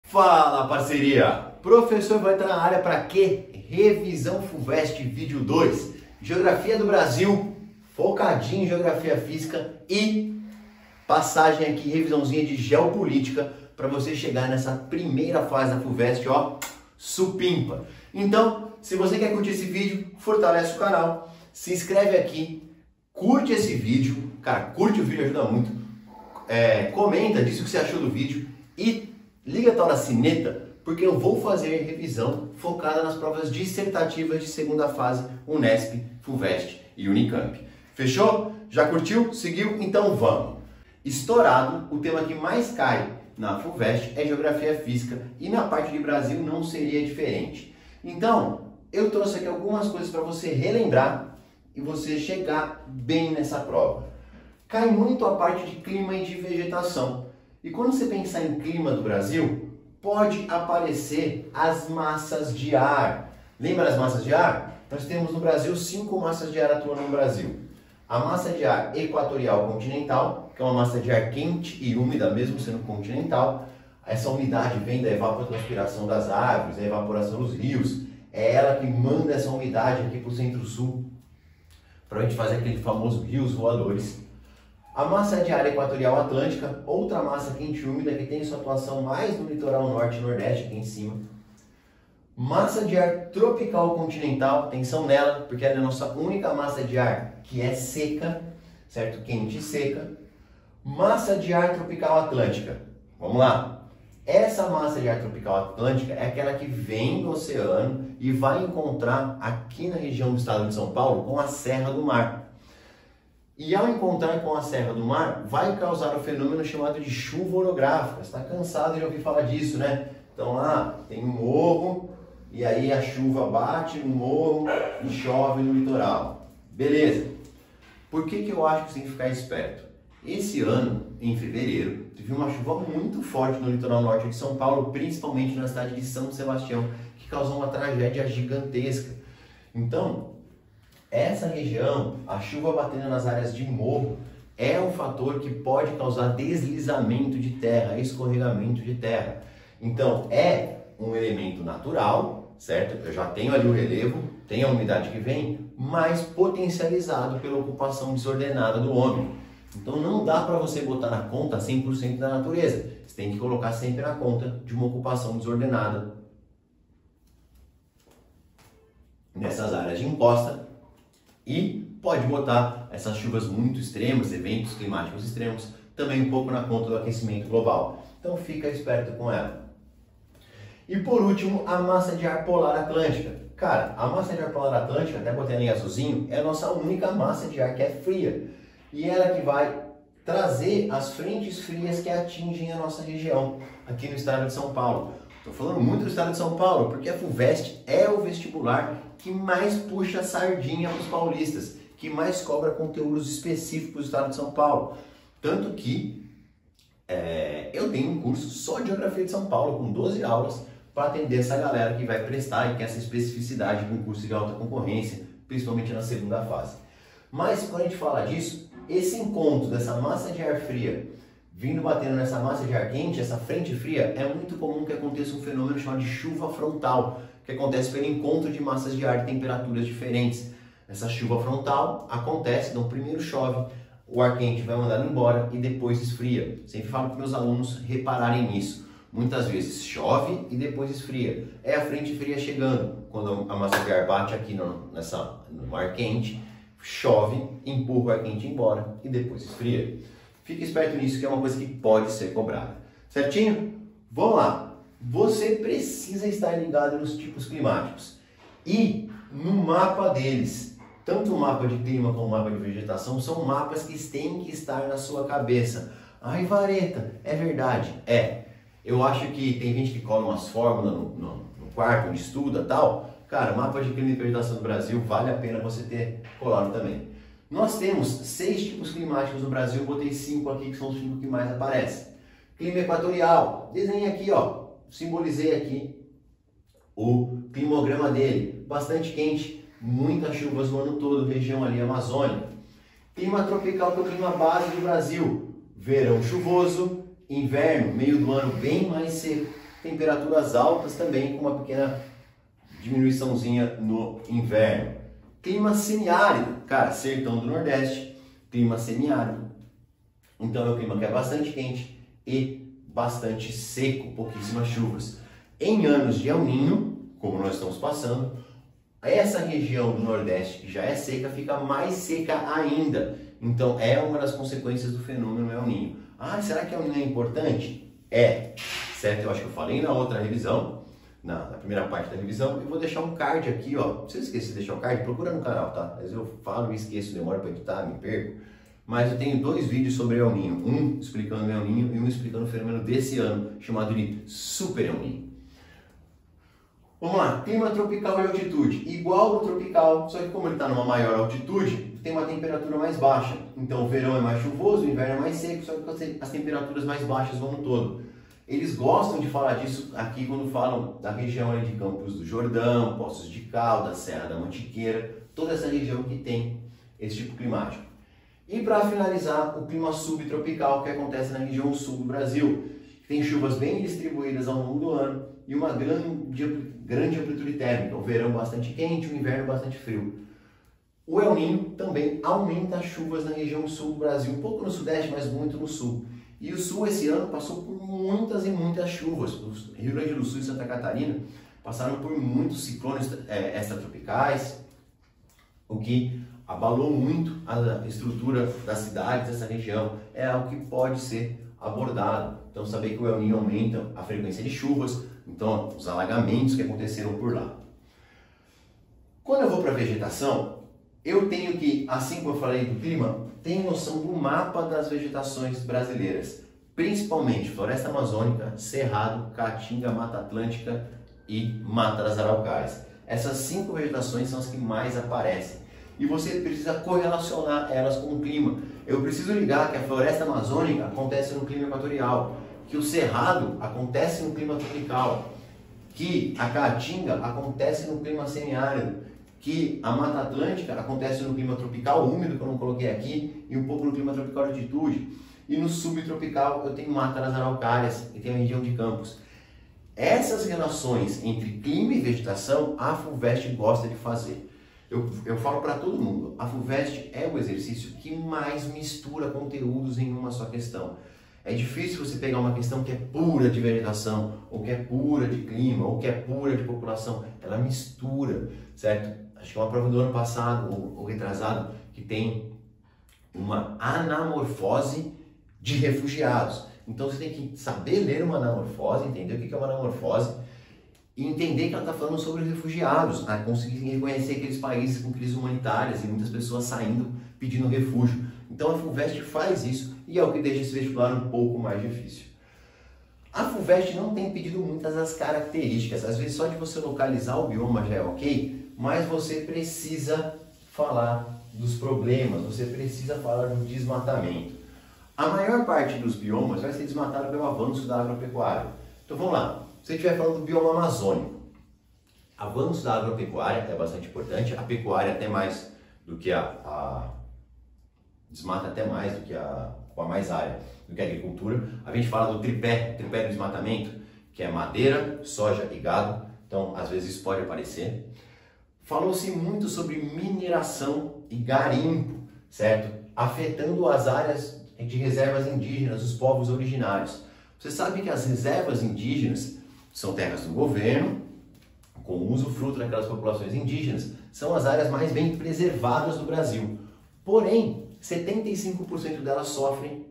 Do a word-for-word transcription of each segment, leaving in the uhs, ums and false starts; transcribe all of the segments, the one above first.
Fala, parceria! Professor vai estar na área para quê? Revisão FUVEST Vídeo dois, Geografia do Brasil, focadinho em Geografia Física e passagem aqui, revisãozinha de Geopolítica para você chegar nessa primeira fase da FUVEST, ó, supimpa. Então, se você quer curtir esse vídeo, fortalece o canal, se inscreve aqui, curte esse vídeo, cara, curte o vídeo, ajuda muito, é, comenta, diz o que você achou do vídeo e liga a tal da sineta, porque eu vou fazer revisão focada nas provas dissertativas de segunda fase, Unesp, FUVEST e Unicamp. Fechou? Já curtiu? Seguiu? Então vamos! Estourado, o tema que mais cai na FUVEST é Geografia Física e na parte de Brasil não seria diferente. Então, eu trouxe aqui algumas coisas para você relembrar e você chegar bem nessa prova. Cai muito a parte de clima e de vegetação. E quando você pensar em clima do Brasil, pode aparecer as massas de ar. Lembra das massas de ar? Nós temos no Brasil cinco massas de ar atuando no Brasil. A massa de ar equatorial continental, que é uma massa de ar quente e úmida, mesmo sendo continental. Essa umidade vem da evapotranspiração das árvores, da evaporação dos rios. É ela que manda essa umidade aqui para o centro-sul, para a gente fazer aquele famoso rios voadores. A massa de ar equatorial atlântica, outra massa quente e úmida que tem sua atuação mais no litoral norte e nordeste, aqui em cima. Massa de ar tropical continental, atenção nela, porque ela é a nossa única massa de ar que é seca, certo? Quente e seca. Massa de ar tropical atlântica, vamos lá. Essa massa de ar tropical atlântica é aquela que vem do oceano e vai encontrar aqui na região do estado de São Paulo com a Serra do Mar. E ao encontrar com a Serra do Mar, vai causar um fenômeno chamado de chuva orográfica. Você está cansado de ouvir falar disso, né? Então lá tem um morro, e aí a chuva bate no morro e chove no litoral. Beleza. Por que que eu acho que você tem que ficar esperto? Esse ano, em fevereiro, teve uma chuva muito forte no litoral norte de São Paulo, principalmente na cidade de São Sebastião, que causou uma tragédia gigantesca. Então, essa região, a chuva batendo nas áreas de morro, é um fator que pode causar deslizamento de terra, escorregamento de terra. Então, é um elemento natural, certo? Eu já tenho ali o relevo, tem a umidade que vem, mas potencializado pela ocupação desordenada do homem. Então, não dá para você botar na conta cem por cento da natureza. Você tem que colocar sempre na conta de uma ocupação desordenada nessas áreas de encosta. E pode botar essas chuvas muito extremas, eventos climáticos extremos, também um pouco na conta do aquecimento global. Então fica esperto com ela. E por último, a massa de ar polar atlântica. Cara, a massa de ar polar atlântica, até botei ali em azulzinho, é a nossa única massa de ar que é fria. E ela que vai trazer as frentes frias que atingem a nossa região, aqui no estado de São Paulo. Estou falando muito do estado de São Paulo, porque a FUVEST é o vestibular que mais puxa sardinha para os paulistas, que mais cobra conteúdos específicos do estado de São Paulo. Tanto que é, eu tenho um curso só de Geografia de São Paulo, com doze aulas, para atender essa galera que vai prestar e quer essa especificidade de um curso de alta concorrência, principalmente na segunda fase. Mas quando a gente fala disso, esse encontro dessa massa de ar fria vindo batendo nessa massa de ar quente, essa frente fria, é muito comum que aconteça um fenômeno chamado de chuva frontal, que acontece pelo encontro de massas de ar de temperaturas diferentes. Essa chuva frontal acontece, então primeiro chove, o ar quente vai mandado embora e depois esfria. Sempre falo para meus alunos repararem nisso. Muitas vezes chove e depois esfria. É a frente fria chegando. Quando a massa de ar bate aqui no, nessa, no ar quente, chove, empurra o ar quente embora e depois esfria. Fique esperto nisso, que é uma coisa que pode ser cobrada. Certinho? Vamos lá. Você precisa estar ligado nos tipos climáticos e no mapa deles. Tanto o mapa de clima como o mapa de vegetação são mapas que têm que estar na sua cabeça. Ai, vareta, é verdade. É. Eu acho que tem gente que cola umas fórmulas no, no, no quarto, onde estuda e tal. Cara, mapa de clima e vegetação do Brasil vale a pena você ter colado também. Nós temos seis tipos climáticos no Brasil, eu botei cinco aqui que são os cinco que mais aparecem. Clima equatorial, desenhei aqui, ó, simbolizei aqui o climograma dele, bastante quente, muitas chuvas o ano todo, região ali Amazônia. Clima tropical, que é o clima base do Brasil, verão chuvoso, inverno, meio do ano bem mais seco, temperaturas altas também com uma pequena diminuiçãozinha no inverno. Clima semiárido, cara, sertão do Nordeste, clima semiárido. Então é um clima que é bastante quente e bastante seco, pouquíssimas chuvas. Em anos de El Niño, como nós estamos passando, essa região do Nordeste que já é seca fica mais seca ainda. Então é uma das consequências do fenômeno El Niño. Ah, será que El Niño é importante? É, certo? Eu acho que eu falei na outra revisão, na, na primeira parte da revisão. Eu vou deixar um card aqui, ó. Se você esquecer de deixar o card, procura no canal, tá? Às vezes eu falo e esqueço, demora para editar, me perco. Mas eu tenho dois vídeos sobre El Niño. Um explicando o El Niño e um explicando o fenômeno desse ano, chamado de Super El Niño. Vamos lá, clima tropical e altitude. Igual ao tropical, só que como ele está numa maior altitude, tem uma temperatura mais baixa. Então o verão é mais chuvoso, o inverno é mais seco, só que as temperaturas mais baixas vão no todo. Eles gostam de falar disso aqui quando falam da região ali de Campos do Jordão, Poços de Caldas, Serra da Mantiqueira, toda essa região que tem esse tipo climático. E para finalizar, o clima subtropical que acontece na região sul do Brasil. Tem chuvas bem distribuídas ao longo do ano e uma grande, grande amplitude térmica. O verão bastante quente, o inverno bastante frio. O El Niño também aumenta as chuvas na região sul do Brasil, um pouco no sudeste, mas muito no sul. E o sul esse ano passou por muitas e muitas chuvas. O Rio Grande do Sul e Santa Catarina passaram por muitos ciclones é, extratropicais, o que abalou muito a estrutura das cidades dessa região. É algo que pode ser abordado. Então saber que o El Niño aumenta a frequência de chuvas, então os alagamentos que aconteceram por lá. Quando eu vou para a vegetação, eu tenho que, assim como eu falei do clima, ter noção do mapa das vegetações brasileiras, principalmente floresta amazônica, cerrado, caatinga, mata atlântica e mata das araucárias. Essas cinco vegetações são as que mais aparecem. E você precisa correlacionar elas com o clima. Eu preciso ligar que a floresta amazônica acontece no clima equatorial, que o cerrado acontece no clima tropical, que a caatinga acontece no clima semiárido, que a Mata Atlântica acontece no clima tropical úmido, que eu não coloquei aqui, e um pouco no clima tropical de altitude. E no subtropical eu tenho mata das araucárias e tenho a região de Campos. Essas relações entre clima e vegetação, a FUVEST gosta de fazer. Eu, eu falo para todo mundo, a FUVEST é o exercício que mais mistura conteúdos em uma só questão. É difícil você pegar uma questão que é pura de vegetação, ou que é pura de clima, ou que é pura de população. Ela mistura, certo? Acho que é uma prova do ano passado, ou, ou retrasado, que tem uma anamorfose de refugiados. Então você tem que saber ler uma anamorfose, entender o que é uma anamorfose, e entender que ela está falando sobre os refugiados, a conseguir reconhecer aqueles países com crises humanitárias e muitas pessoas saindo pedindo refúgio. Então a FUVEST faz isso e é o que deixa esse vestibular um pouco mais difícil. A FUVEST não tem pedido muitas das características, às vezes só de você localizar o bioma já é ok, mas você precisa falar dos problemas, você precisa falar do desmatamento. A maior parte dos biomas vai ser desmatada pelo avanço da agropecuária. Então vamos lá. Se você estiver falando do bioma amazônico, avanço da agropecuária é bastante importante, a pecuária até mais do que a, a desmata até mais do que a, com a mais área do que a agricultura. A gente fala do tripé, tripé do desmatamento, que é madeira, soja e gado, então às vezes isso pode aparecer. Falou-se muito sobre mineração e garimpo, certo? Afetando as áreas de reservas indígenas, os povos originários. Você sabe que as reservas indígenas são terras do governo, com usufruto daquelas populações indígenas, são as áreas mais bem preservadas do Brasil. Porém, setenta e cinco por cento delas sofrem,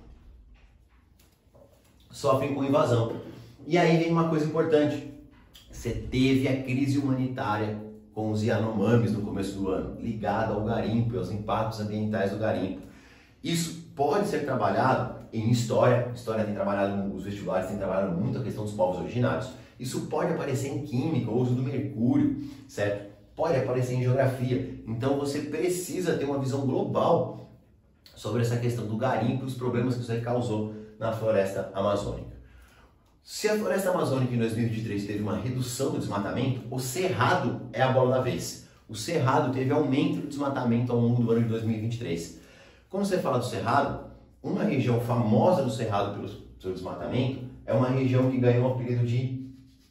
sofrem com invasão. E aí vem uma coisa importante. Você teve a crise humanitária com os Yanomamis no começo do ano, ligada ao garimpo e aos impactos ambientais do garimpo. Isso pode ser trabalhado em história, história tem trabalhado, os vestibulares têm trabalhado muito a questão dos povos originários. Isso pode aparecer em química, o uso do mercúrio, certo? Pode aparecer em geografia. Então você precisa ter uma visão global sobre essa questão do garimpo e os problemas que isso aí causou na floresta amazônica. Se a floresta amazônica em dois mil e vinte e três teve uma redução do desmatamento, o cerrado é a bola da vez. O cerrado teve aumento do desmatamento ao longo do ano de dois mil e vinte e três. Quando você fala do cerrado, uma região famosa do cerrado pelo seu desmatamento é uma região que ganhou o apelido de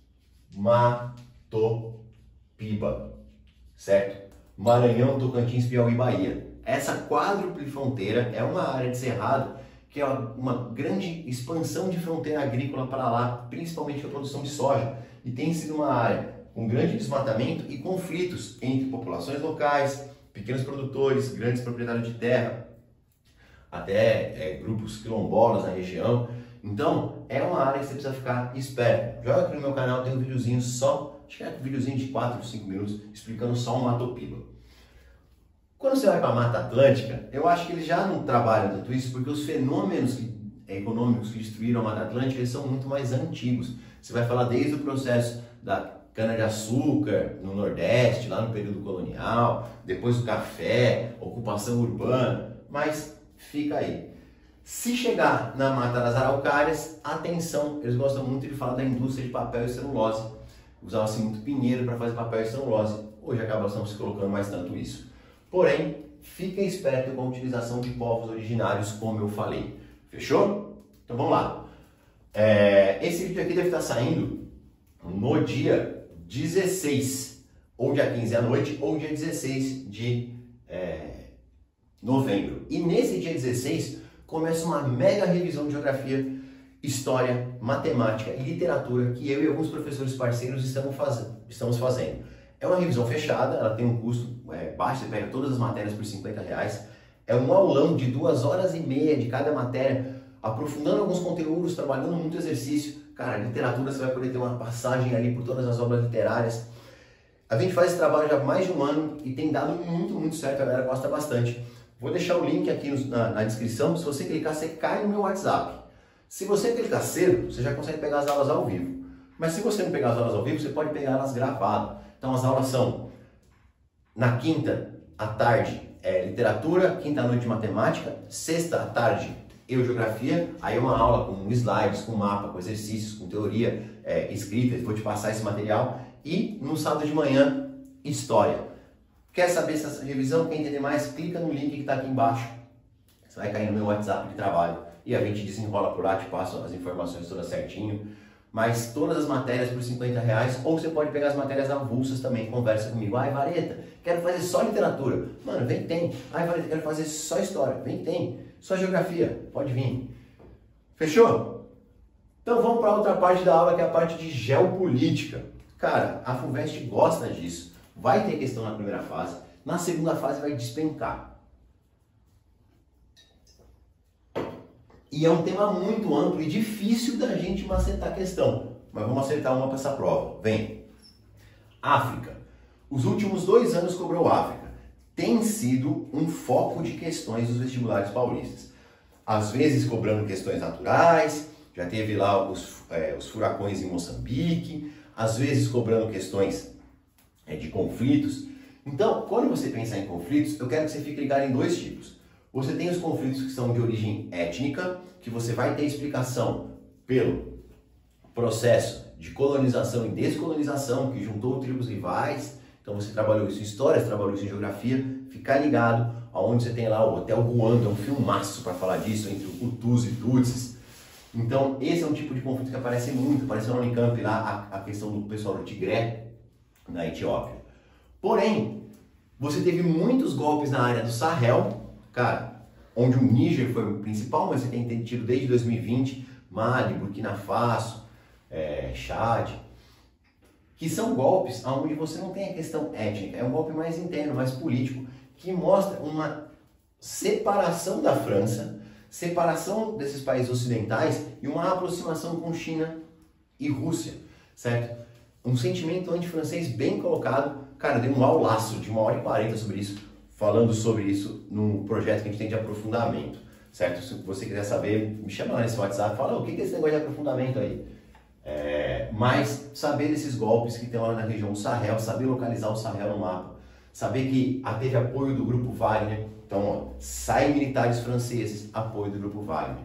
Matopiba, certo? Maranhão, Tocantins, Piauí, Bahia. Essa quádruple fronteira é uma área de cerrado que é uma grande expansão de fronteira agrícola para lá, principalmente a produção de soja, e tem sido uma área com grande desmatamento e conflitos entre populações locais, pequenos produtores, grandes proprietários de terra, até é, grupos quilombolas na região. Então, é uma área que você precisa ficar esperto. Joga aqui no meu canal, tem um videozinho só, acho que é um videozinho de quatro, cinco minutos, explicando só o Matopiba. Quando você vai para a Mata Atlântica, eu acho que eles já não trabalham tanto isso, porque os fenômenos que, econômicos que destruíram a Mata Atlântica, eles são muito mais antigos. Você vai falar desde o processo da cana-de-açúcar no Nordeste, lá no período colonial, depois o café, ocupação urbana, mas fica aí. Se chegar na Mata das Araucárias, atenção, eles gostam muito de falar da indústria de papel e celulose. Usava-se muito pinheiro para fazer papel e celulose. Hoje acaba não se colocando mais tanto isso. Porém, fiquem espertos com a utilização de povos originários, como eu falei. Fechou? Então vamos lá. É, esse vídeo aqui deve estar saindo no dia dezesseis, ou dia quinze à noite, ou dia dezesseis de é, novembro. E nesse dia dezesseis começa uma mega revisão de geografia, história, matemática e literatura que eu e alguns professores parceiros estamos fazendo. Estamos fazendo. É uma revisão fechada, ela tem um custo é, baixo, você pega todas as matérias por cinquenta reais. É um aulão de duas horas e meia de cada matéria, aprofundando alguns conteúdos, trabalhando muito exercício. Cara, literatura você vai poder ter uma passagem ali por todas as obras literárias. A gente faz esse trabalho já há mais de um ano e tem dado muito, muito certo, a galera gosta bastante. Vou deixar o link aqui no, na, na descrição, se você clicar, você cai no meu WhatsApp. Se você clicar cedo, você já consegue pegar as aulas ao vivo. Mas se você não pegar as aulas ao vivo, você pode pegar elas gravadas. Então as aulas são na quinta à tarde é, literatura, quinta à noite matemática, sexta à tarde eu geografia, aí é uma aula com slides, com mapa, com exercícios, com teoria é, escrita, vou te passar esse material, e no sábado de manhã, história. Quer saber essa revisão? Quer entender mais? Clica no link que está aqui embaixo, você vai cair no meu WhatsApp de trabalho e a gente desenrola por lá, te passo as informações todas certinho. Mas todas as matérias por cinquenta reais, ou você pode pegar as matérias avulsas também, conversa comigo. Ai, Vareta, quero fazer só literatura. Mano, vem que tem. Ai, Vareta, quero fazer só história. Vem que tem. Só geografia. Pode vir. Fechou? Então vamos para outra parte da aula, que é a parte de geopolítica. Cara, a FUVEST gosta disso. Vai ter questão na primeira fase. Na segunda fase vai despencar. E é um tema muito amplo e difícil da gente acertar a questão. Mas vamos acertar uma para essa prova. Vem. África. Os últimos dois anos cobrou África. Tem sido um foco de questões dos vestibulares paulistas. Às vezes cobrando questões naturais, já teve lá os, é, os furacões em Moçambique, às vezes cobrando questões é, de conflitos. Então, quando você pensar em conflitos, eu quero que você fique ligado em dois tipos. Você tem os conflitos que são de origem étnica, que você vai ter explicação pelo processo de colonização e descolonização, que juntou tribos rivais. Então você trabalhou isso em história, você trabalhou isso em geografia. Ficar ligado aonde você tem lá o Hotel Ruanda, um filmaço para falar disso, entre Hutus e Tutsis. Então esse é um tipo de conflito que aparece muito, apareceu no Unicamp lá, a, a questão do pessoal do Tigré, na Etiópia. Porém, você teve muitos golpes na área do Sahel, cara, onde o Níger foi o principal, mas você tem tido desde dois mil e vinte, Mali, Burkina Faso, é, Chad, que são golpes onde você não tem a questão étnica, é um golpe mais interno, mais político, que mostra uma separação da França, separação desses países ocidentais e uma aproximação com China e Rússia, certo? Um sentimento anti-francês bem colocado. Cara, dei um aulaço de uma hora e quarenta sobre isso, falando sobre isso num projeto que a gente tem de aprofundamento, certo? Se você quiser saber, me chama lá nesse WhatsApp, fala, o que é esse negócio de aprofundamento aí? É, mas saber desses golpes que tem lá na região do Sahel, saber localizar o Sahel no mapa, saber que teve apoio do Grupo Wagner, então ó, sai militares franceses, apoio do Grupo Wagner.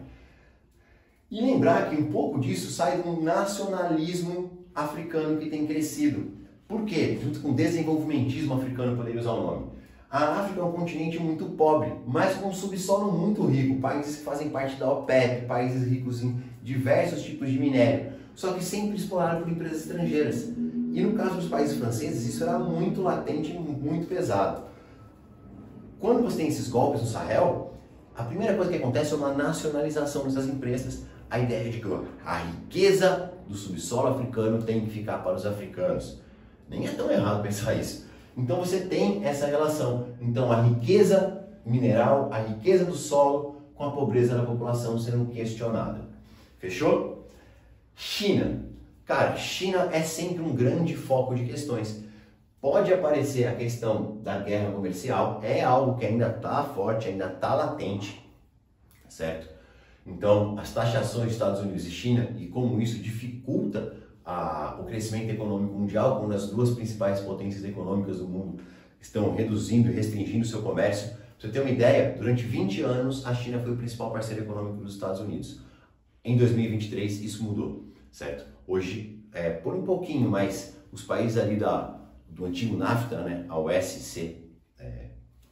E lembrar que um pouco disso sai do nacionalismo africano que tem crescido. Por quê? Junto com o desenvolvimentismo africano, poderia usar o nome. A África é um continente muito pobre, mas com um subsolo muito rico. Países que fazem parte da OPEP, países ricos em diversos tipos de minério, só que sempre explorados por empresas estrangeiras. E no caso dos países franceses, isso era muito latente e muito pesado. Quando você tem esses golpes no Sahel, a primeira coisa que acontece é uma nacionalização dessas empresas, a ideia de que a riqueza do subsolo africano tem que ficar para os africanos. Nem é tão errado pensar isso. Então você tem essa relação. Então a riqueza mineral, a riqueza do solo com a pobreza da população sendo questionada. Fechou? China. Cara, China é sempre um grande foco de questões. Pode aparecer a questão da guerra comercial, é algo que ainda está forte, ainda está latente, certo? Então, as taxações dos Estados Unidos e China e como isso dificulta a, o crescimento econômico mundial, quando as duas principais potências econômicas do mundo estão reduzindo e restringindo o seu comércio. Pra você ter uma ideia, durante vinte anos a China foi o principal parceiro econômico dos Estados Unidos. Em dois mil e vinte e três isso mudou, certo? Hoje, é, por um pouquinho, mas os países ali da, do antigo NAFTA, né, a O S C, é,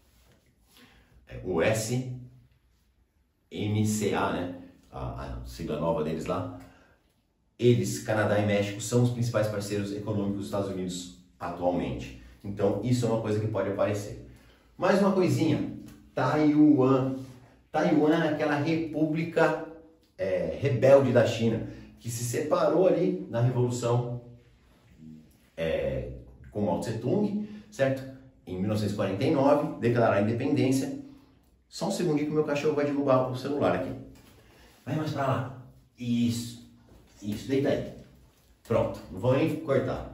é, o S M C A, né, a, a sigla nova deles lá, eles, Canadá e México, são os principais parceiros econômicos dos Estados Unidos atualmente. Então, isso é uma coisa que pode aparecer. Mais uma coisinha, Taiwan. Taiwan é aquela república é, rebelde da China, que se separou ali na Revolução é, com Mao Tse Tung, certo? Em mil novecentos e quarenta e nove, declarar a independência. Só um segundinho que o meu cachorro vai derrubar o celular aqui. Vai mais pra lá. Isso. Isso, deita aí. Pronto, não vou nem cortar.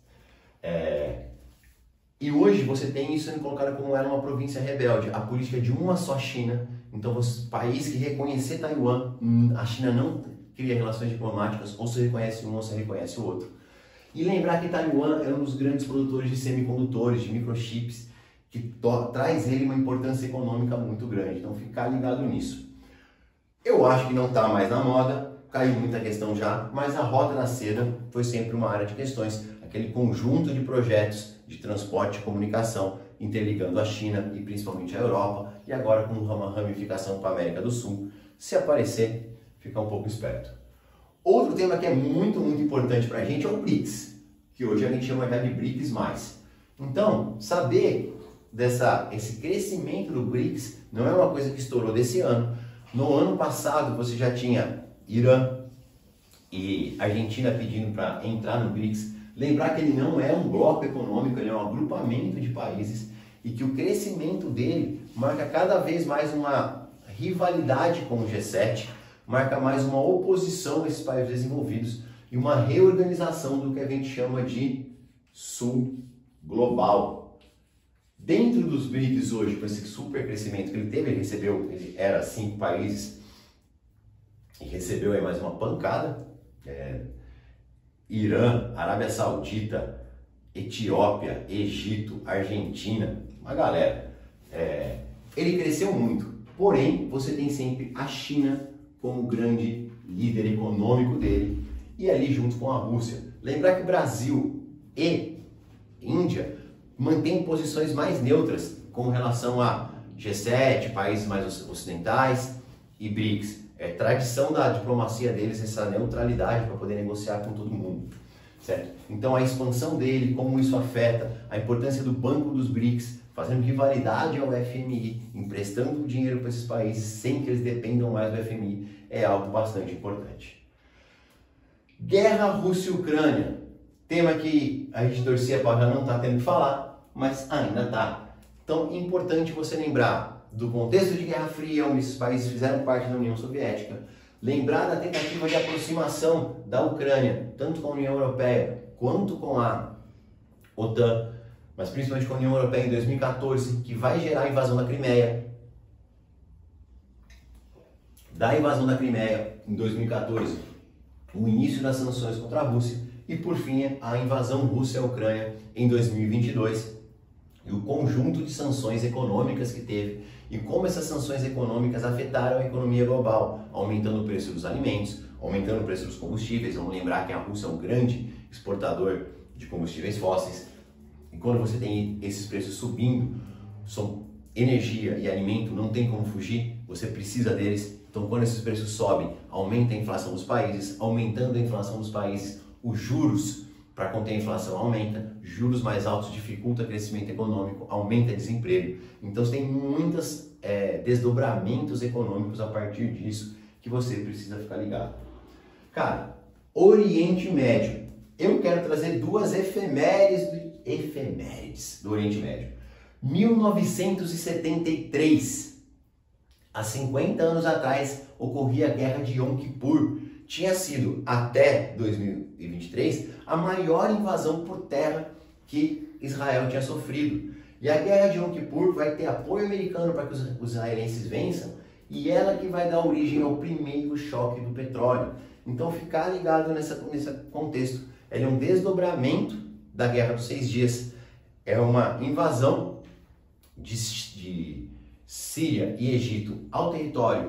É... E hoje você tem isso sendo colocado como era uma província rebelde. A política de uma só China. Então, o país que reconhecer Taiwan, a China não cria relações diplomáticas, ou se reconhece um ou se reconhece o outro. E lembrar que Taiwan é um dos grandes produtores de semicondutores, de microchips, que traz ele uma importância econômica muito grande. Então, ficar ligado nisso. Eu acho que não está mais na moda, caiu muita questão já, mas a Rota da Seda foi sempre uma área de questões, aquele conjunto de projetos de transporte e comunicação interligando a China e principalmente a Europa, e agora com uma ramificação para a América do Sul. Se aparecer, fica um pouco esperto. Outro tema que é muito, muito importante para a gente é o BRICS, que hoje a gente chama já de BRICS mais. Então, saber dessa, esse crescimento do BRICS não é uma coisa que estourou desse ano. No ano passado você já tinha Irã e Argentina pedindo para entrar no BRICS. Lembrar que ele não é um bloco econômico, ele é um agrupamento de países e que o crescimento dele marca cada vez mais uma rivalidade com o G sete, marca mais uma oposição a esses países desenvolvidos e uma reorganização do que a gente chama de Sul global. Dentro dos BRICS hoje, com esse super crescimento que ele teve, ele recebeu, ele era cinco países e recebeu aí mais uma pancada, é, Irã, Arábia Saudita, Etiópia, Egito, Argentina, uma galera. É, ele cresceu muito, porém você tem sempre a China como grande líder econômico dele e ali junto com a Rússia. Lembrar que Brasil e Índia mantêm posições mais neutras com relação a G sete, países mais ocidentais e BRICS. É tradição da diplomacia deles essa neutralidade para poder negociar com todo mundo, certo? Então a expansão dele, como isso afeta, a importância do Banco dos BRICS, fazendo rivalidade ao F M I, emprestando dinheiro para esses países sem que eles dependam mais do F M I, é algo bastante importante. Guerra Rússia e Ucrânia, tema que a gente torcia para já não estar tendo que falar, mas ainda está. Então é importante você lembrar do contexto de Guerra Fria, onde esses países fizeram parte da União Soviética, lembrar da tentativa de aproximação da Ucrânia, tanto com a União Europeia quanto com a OTAN, mas principalmente com a União Europeia em dois mil e quatorze, que vai gerar a invasão da Crimeia. Da invasão da Crimeia em dois mil e quatorze, o início das sanções contra a Rússia e, por fim, a invasão russa à Ucrânia em dois mil e vinte e dois. E o conjunto de sanções econômicas que teve e como essas sanções econômicas afetaram a economia global, aumentando o preço dos alimentos, aumentando o preço dos combustíveis. Vamos lembrar que a Rússia é um grande exportador de combustíveis fósseis. E quando você tem esses preços subindo, são energia e alimento, não tem como fugir, você precisa deles. Então, quando esses preços sobem, aumenta a inflação dos países, aumentando a inflação dos países, os juros para conter a inflação aumenta, juros mais altos dificulta o crescimento econômico, aumenta o desemprego. Então, você tem muitos é, desdobramentos econômicos a partir disso que você precisa ficar ligado. Cara, Oriente Médio. Eu quero trazer duas efemérides do, efemérides do Oriente Médio. mil novecentos e setenta e três, há cinquenta anos atrás, ocorria a Guerra de Yom Kippur. Tinha sido, até dois mil e vinte e três, a maior invasão por terra que Israel tinha sofrido. E a Guerra de Yom Kippur vai ter apoio americano para que os israelenses vençam, e ela que vai dar origem ao primeiro choque do petróleo. Então, ficar ligado nessa, nesse contexto. Ele é um desdobramento da Guerra dos Seis Dias. É uma invasão de, de Síria e Egito ao território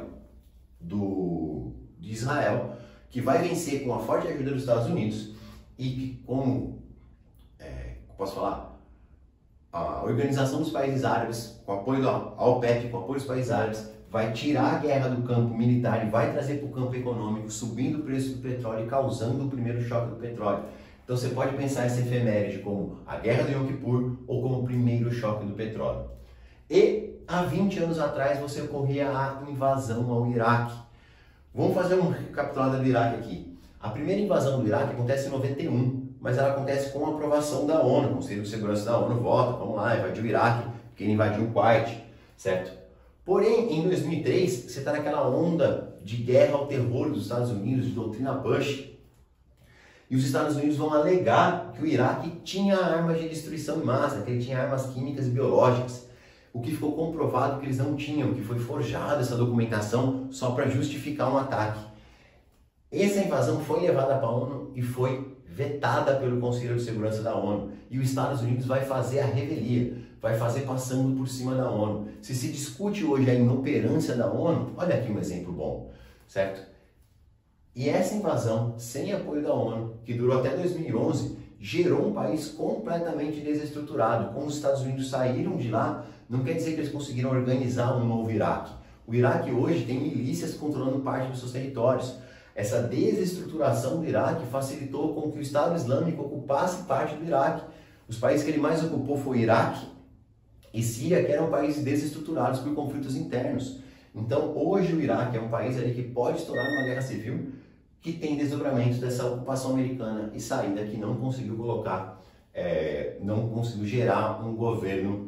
do, de Israel, que vai vencer com a forte ajuda dos Estados Unidos e que, como é, posso falar, a Organização dos Países Árabes, com o apoio da OPEP, com o apoio dos países árabes, vai tirar a guerra do campo militar e vai trazer para o campo econômico, subindo o preço do petróleo e causando o primeiro choque do petróleo. Então você pode pensar essa efeméride como a Guerra do Yom Kippur ou como o primeiro choque do petróleo. E há vinte anos atrás você ocorria a invasão ao Iraque. Vamos fazer uma recapitulada do Iraque aqui. A primeira invasão do Iraque acontece em noventa e um, mas ela acontece com a aprovação da ONU. O Conselho de Segurança da ONU vota, vamos lá, invadiu o Iraque, quem invadiu o Kuwait, certo? Porém, em dois mil e três, você está naquela onda de guerra ao terror dos Estados Unidos, de doutrina Bush. E os Estados Unidos vão alegar que o Iraque tinha armas de destruição em massa, que ele tinha armas químicas e biológicas. O que ficou comprovado que eles não tinham, que foi forjada essa documentação só para justificar um ataque. Essa invasão foi levada para a ONU e foi vetada pelo Conselho de Segurança da ONU. E os Estados Unidos vai fazer a revelia, vai fazer passando por cima da ONU. Se se discute hoje a inoperância da ONU, olha aqui um exemplo bom, certo? E essa invasão, sem apoio da ONU, que durou até dois mil e onze, gerou um país completamente desestruturado. Quando os Estados Unidos saíram de lá, não quer dizer que eles conseguiram organizar um novo Iraque. O Iraque hoje tem milícias controlando parte dos seus territórios. Essa desestruturação do Iraque facilitou com que o Estado Islâmico ocupasse parte do Iraque. Os países que ele mais ocupou foi o Iraque e Síria, que eram países desestruturados por conflitos internos. Então, hoje o Iraque é um país ali que pode estourar uma guerra civil, que tem desdobramentos dessa ocupação americana e saída que não conseguiu colocar, é, não conseguiu gerar um governo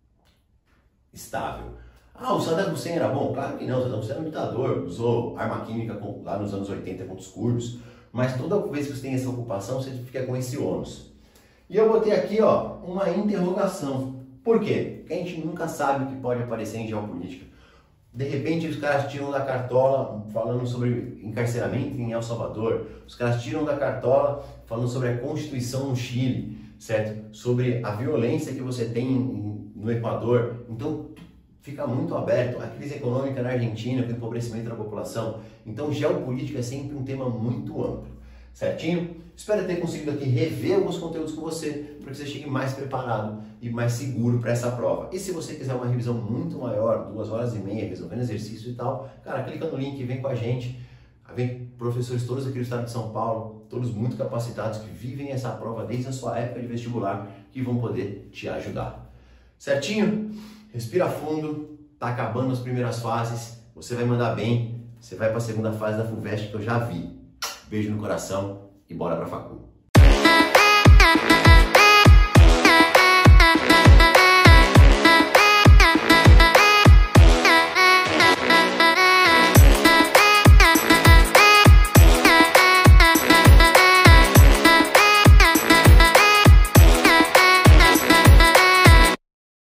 estável. Ah, o Saddam Hussein era bom? Claro que não, o Saddam Hussein era um ditador, usou arma química lá nos anos oitenta contra os curdos, mas toda vez que você tem essa ocupação, você fica com esse ônus. E eu botei aqui, ó, uma interrogação. Por quê? Porque a gente nunca sabe o que pode aparecer em geopolítica. De repente os caras tiram da cartola falando sobre encarceramento em El Salvador, os caras tiram da cartola falando sobre a Constituição no Chile, certo? Sobre a violência que você tem no Equador. Então fica muito aberto. A crise econômica na Argentina, com o empobrecimento da população. Então geopolítica é sempre um tema muito amplo, certinho? Espero ter conseguido aqui rever alguns conteúdos com você, para que você chegue mais preparado e mais seguro para essa prova. E se você quiser uma revisão muito maior, duas horas e meia, resolvendo exercício e tal, cara, clica no link e vem com a gente. Vem professores todos aqui do estado de São Paulo, todos muito capacitados, que vivem essa prova desde a sua época de vestibular, que vão poder te ajudar. Certinho? Respira fundo, tá acabando as primeiras fases, você vai mandar bem, você vai para a segunda fase da FUVEST que eu já vi. Beijo no coração e bora pra facu.